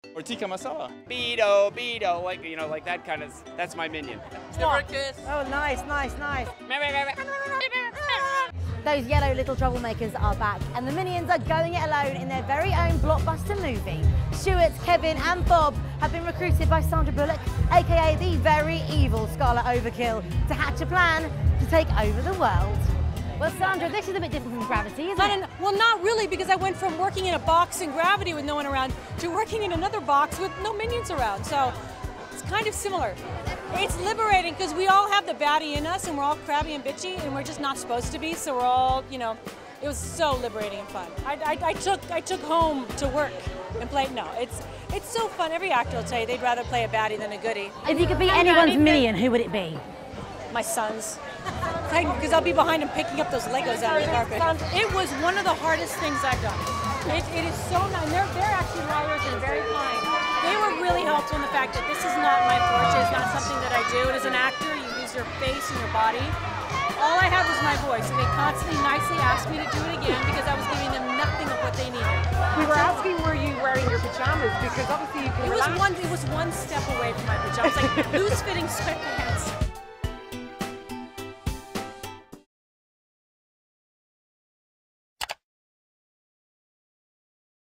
Or tikka masala. Beto, Beto, like, you know, like that kind of, that's my minion. Oh, Oh, nice, nice, nice. Those yellow little troublemakers are back, and the Minions are going it alone in their very own blockbuster movie. Stuart, Kevin and Bob have been recruited by Sandra Bullock, aka the very evil Scarlet Overkill, to hatch a plan to take over the world. Well, Sandra, this is a bit different from Gravity, isn't it? Well, not really, because I went from working in a box in Gravity with no one around to working in another box with no minions around. So it's kind of similar. It's liberating because we all have the baddie in us and we're all crabby and bitchy and we're just not supposed to be. So we're all, you know, it was so liberating and fun. I took home to work and play. No, it's so fun. Every actor will tell you they'd rather play a baddie than a goodie. If you could be anyone's minion, who would it be? My sons. Because I'll be behind them picking up those Legos out of the carpet. It was one of the hardest things I've done. It is so nice. They're actually lawyers and very kind. They were really helpful in the fact that this is not my forte. It's not something that I do. As an actor, you use your face and your body. All I had was my voice, and they constantly nicely asked me to do it again because I was giving them nothing of what they needed. We were asking, were you wearing your pajamas? Because obviously you can relax. It was one step away from my pajamas, like loose-fitting sweatpants.